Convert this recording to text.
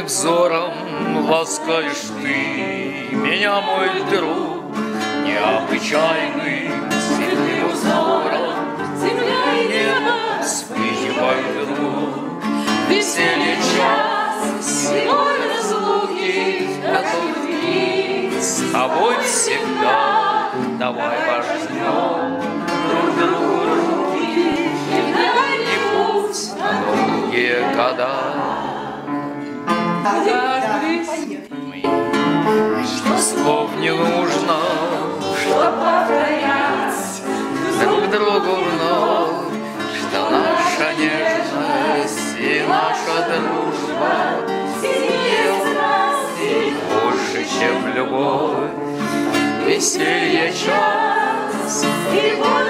нежным взором ласкаешь ты меня, мой друг, необычайным сильным узором. Земля и небо вспыхивают вдруг, веселье час, зимой разлуки, который с тобой всегда. Давай пожмем друг другу руки и дальний путь на долгие года. Что слов не нужно, что повторять друг другу вновь, что наша нежность и наша дружба сильнее страсти, больше, чем любовь. Веселье час и боль.